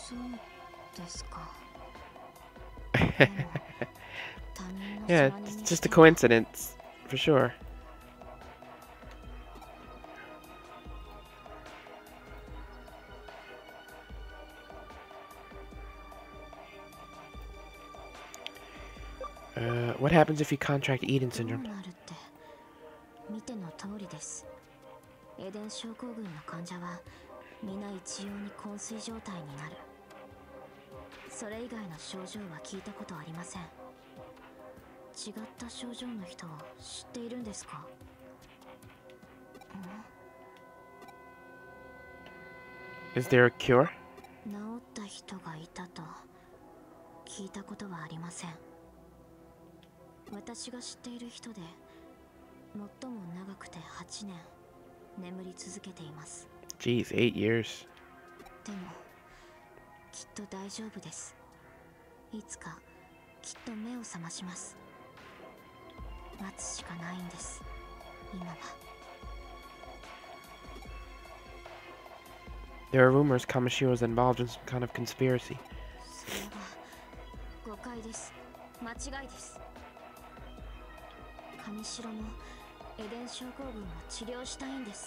Yeah, it's just a coincidence, for sure. What happens if you contract Eden syndrome? 見ての通りです。エデン症候群の患者は皆一様に昏睡状態になる。それ以外の症状は聞いたことありません。違った症状の人を知っているんですか？ Is there a cure? 治った人がいたと聞いたことはありません。私が知っている人で最も長くて8年眠り続けています。 Jeez, 8 years. でもきっと大丈夫です。いつかきっと目を覚まします。待つしかないんです、今は。 There are rumors Kamishiro is involved in some kind of conspiracy. それは誤解です。間違いです。上白もエデン症候群を治療したいんです。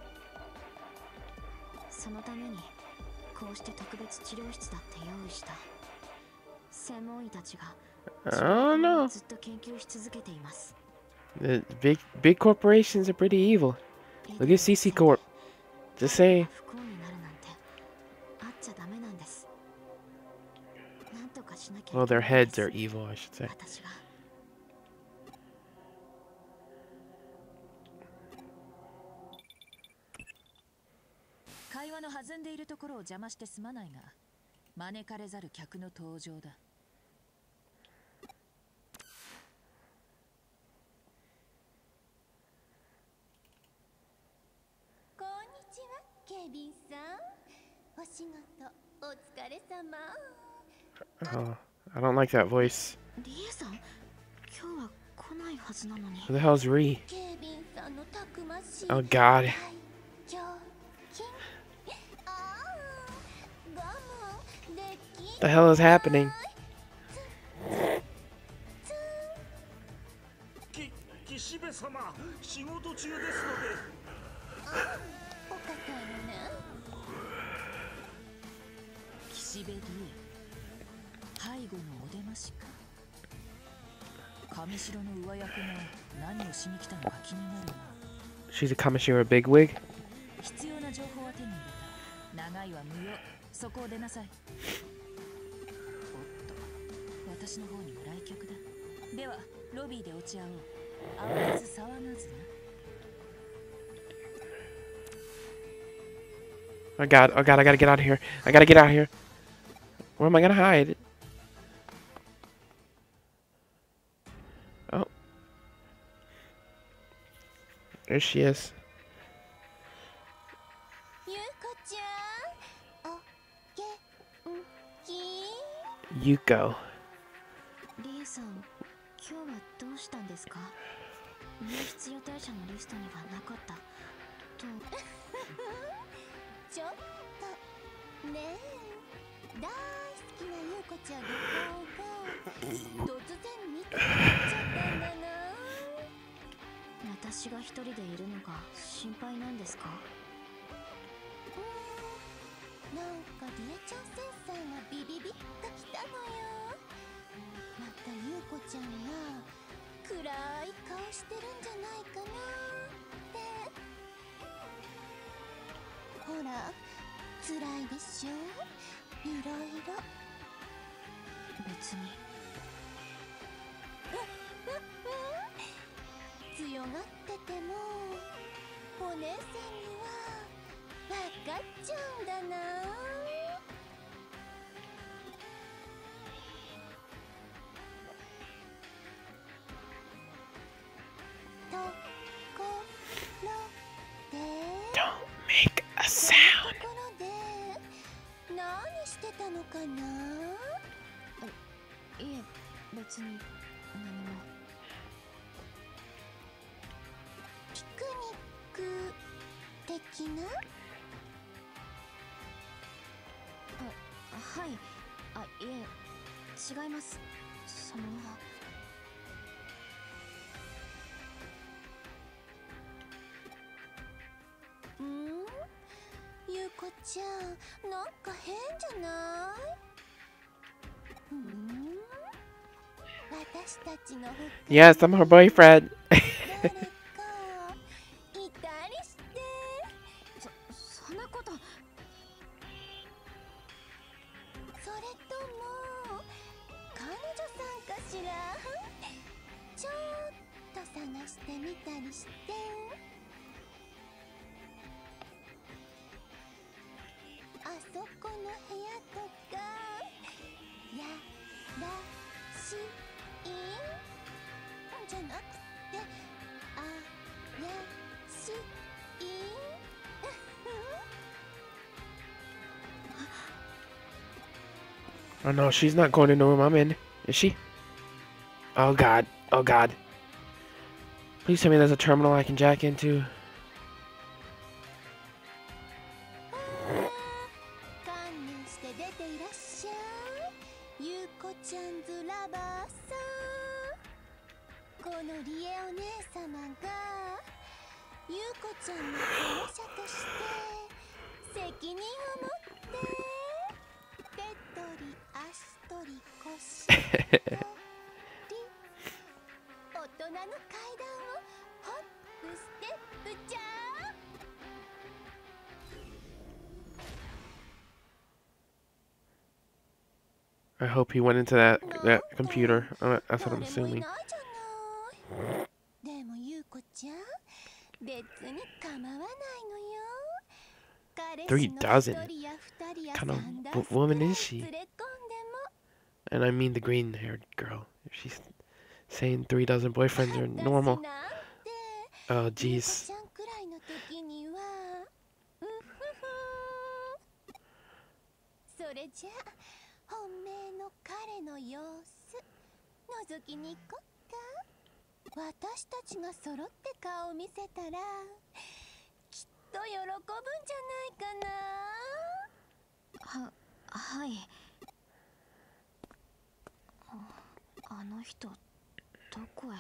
そのためにこうして特別治療室だって用意した。専門医たちが Oh no. ずっと研究し続けています。 The big corporations are pretty evil. Look at CC Corp. Just saying. 不幸になるなんてあっちゃダメなんです。なんとかしなきゃいけない Well, んです。 their heads are evil, I should say. 私が。 会話の弾んでいるところを邪魔してすまないが、招かれざる客の登場だ。 こんにちは、ケビンさん。お仕事お疲れ様。 Oh, I don't like that voice. リエさん、今日は来ないはずなのに。 Who the hell is Ree? ケビンさんのたくましい Oh god. 大胸筋。あー、我慢でき What the hell is happening? 岸辺様、仕事中ですので。 お堅いのね。 岸辺理恵、背後のお出ましか。上白の上役が何をしに来たのか気になるな。 She's a Kamishiro bigwig? 必要な情報は手に入れた。長いは無用。そこを出なさい。おっと、私の方にも来客だ。ではロビーで落ち合おう。慌てず騒がずな。 Oh god, I gotta get out of here. I gotta get out of here. Where am I gonna hide? Oh. There she is. ゆうこちゃん、お元気？ Yuko. リエさん、今日はどうしたんですか？入室予定者のリストにはなかったと。 ちょっとねえ、大好きなゆうこちゃんの顔が突然見たくなっちゃったんだな。 私が一人でいるのが心配なんですか？ なんかりえちゃんセンサーがビビビッときたのよ。またゆうこちゃんが暗い顔してるんじゃないかなって。ほら、辛いでしょ、いろいろ。 別に。 強がっててもお姉さんには分かっちゃうんだな。ところで Don't make a こ sound. のところで何してたのかな。 いえ、別に何も。 ピクニック的な。 ははい。あ、いえ、違います。 ゆこちゃん、なんか変じゃない？私たちの服 Yes, I'm her boyfriend. 誰かいたりして。 そんなこと。 それとも彼女さんかしら？ちょっと探してみたりして。あそこの部屋とかやらしいんじゃなくて、あやしいん。 Oh no, she's not going in the room I'm in, is she? Oh god, oh god. Please tell me there's a terminal I can jack into. 観念して出ていらっしゃい、ゆうこちゃんずラバーさん。このリエお姉様がゆうこちゃんの保護者として責任を持って手取り足取り腰取り大人の階段をホップステップじゃん。 I hope he went into that computer. That's what I'm assuming. でもゆうこちゃん、別に構わないのよ。彼氏の一人や二人や三だ What woman is she? 連れ込んでも And I mean the green-haired girl. If she's saying 3 dozen boyfriends are normal. 私なんて Oh ゆうこ jeez. ちゃんくらいの時にはうふふ。それじゃあ本命の彼の様子覗きに行こっか。私たちが揃って顔を見せたらきっと喜ぶんじゃないかな。 はい。あの人、どこへ？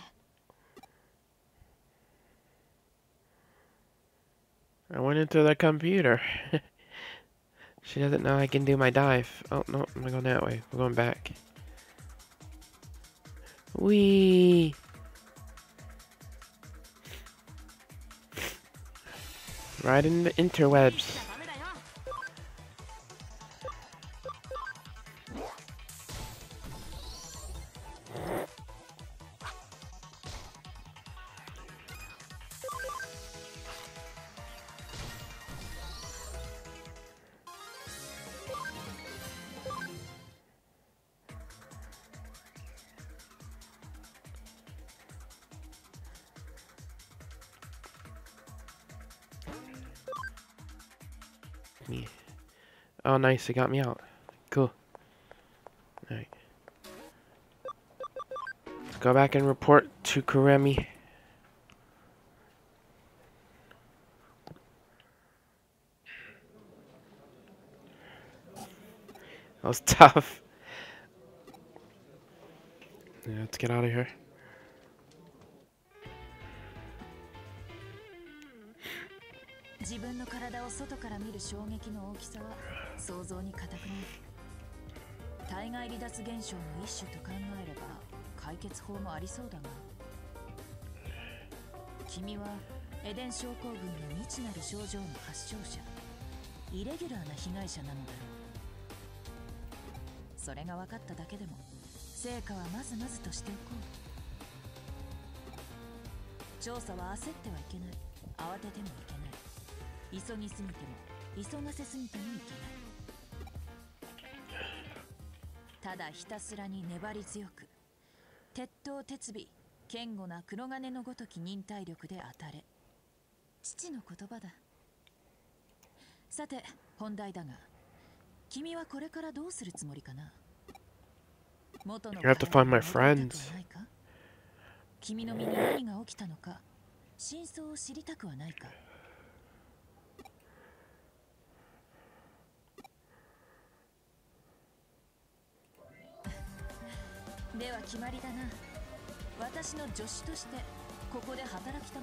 I went into the computer. She doesn't know I can do my dive. Oh no, I'm going that way. We're going back. Whee! Right in the interwebs. Me. Oh, nice. It got me out. Cool. Alright. Let's go back and report to Kuremi. That was tough. Yeah, let's get out of here. You have to find my friends. 君の身に何が起きたのか真相を知りたくはないか。 では決まりだな。私の助手としてここで働きたま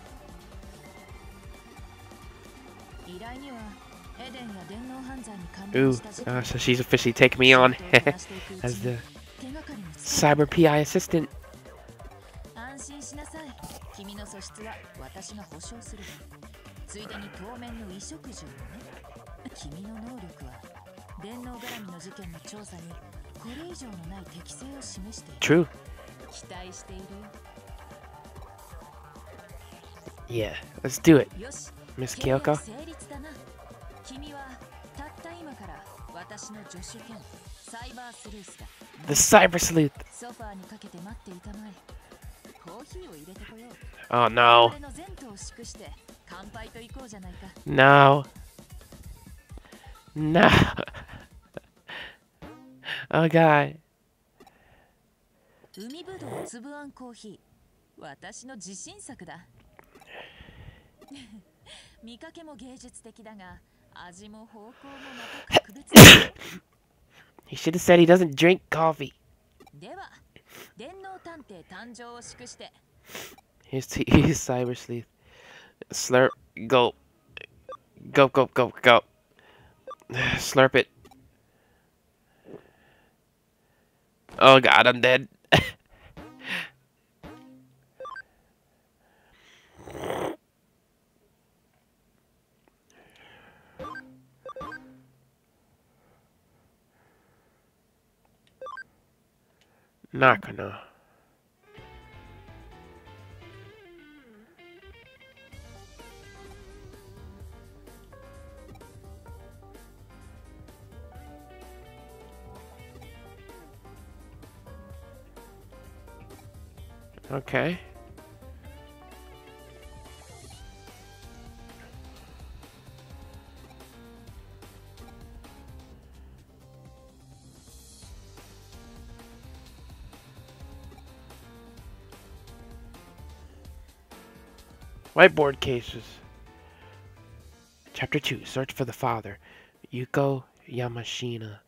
え。依頼にはエデンや電脳犯罪に関連 Ooh, した事件 so she's officially taking me on をこなしていくうち as the に手がかりもつか cyber PI assistant. 安心しなさい。君の素質は私が保証する。ついでに当面の衣食住もね。君の能力は電脳絡みの事件の調査にこれ以上のない適性を示している。 True. 期待しているよ。 Yeah, let's do it, よし、 Miss 契約 Kyoko. 成立だな。君はたった今から私の助手兼サイバースルースだ。 The cyber sleuth. ソファーにかけて待っていたまえ。コーヒーを入れてこよう。 Oh no. 俺の前途を祝して乾杯と行こうじゃないか。 No. No. Oh god. 海ぶどうつぶあんコーヒー。私の自信作だ。見かけも芸術的だが、味も方向もまた格別だ。 He should have said he doesn't drink coffee. では、電脳探偵誕生を祝して。 Here's cyber sleuth. Slurp. Gulp. Gulp, gulp, gulp, gulp. Slurp it. Oh god, I'm dead. Not gonna. Okay. Whiteboard cases. Chapter 2. Search for the father. Yuko Yamashina.